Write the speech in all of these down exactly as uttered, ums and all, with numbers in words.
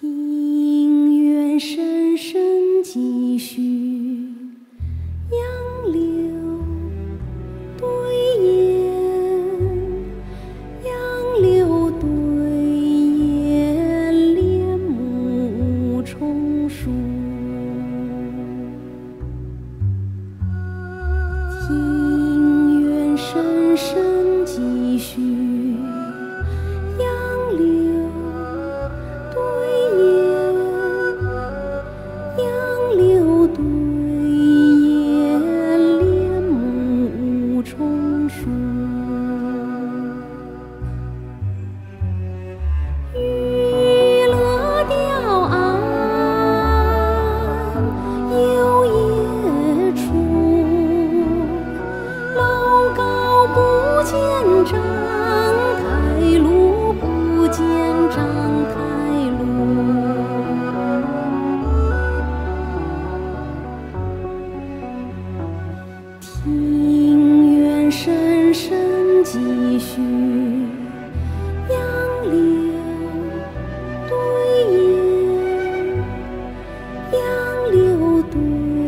庭院深深几许，杨柳对烟，杨柳对烟，帘幕重梳。庭院深深几许，杨柳对烟，杨柳对烟，帘幕重梳。娱乐雕鞍游冶处，楼高不见章，台路不见章，台路。庭院深深几许，杨柳对烟，杨柳对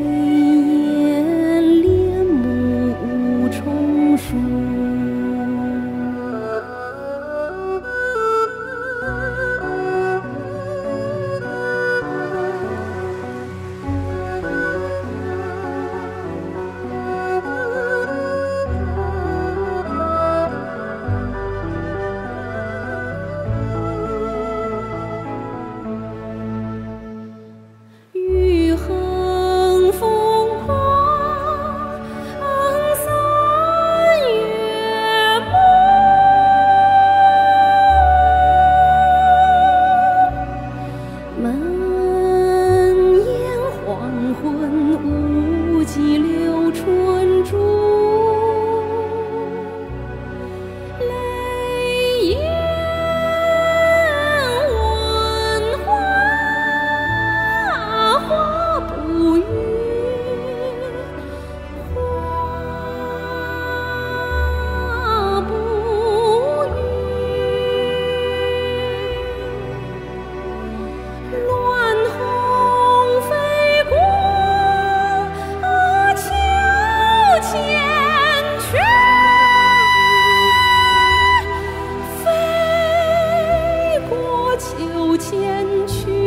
烟，帘幕重梳。欲横风光，三月暮。门檐黄昏，无计留春珠。泪眼闻花，花不语，花不语。乱红飞过秋千曲，飞过秋千曲。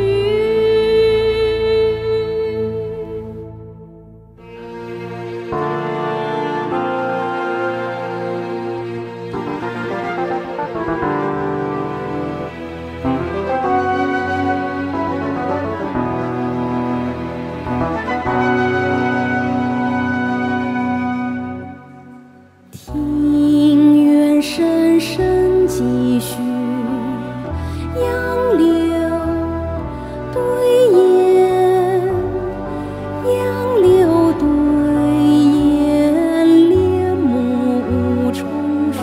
庭院深深几许，杨柳对烟，杨柳对烟，帘幕重梳。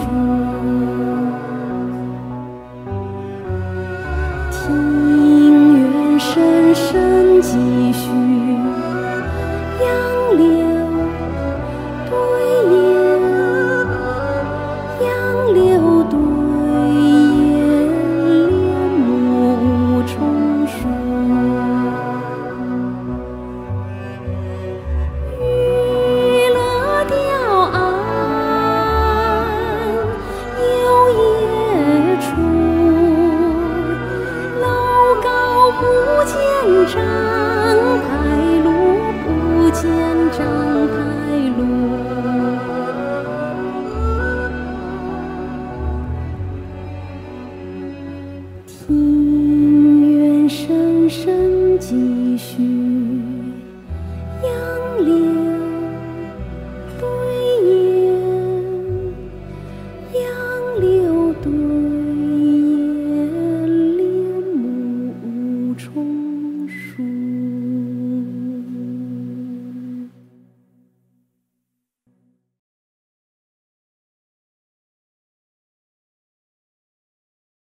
庭院深深几许，杨柳对烟，杨柳对烟，帘幕重梳。娱乐雕鞍游冶处，楼高不见章，台路不见章，台路。庭院深深几许。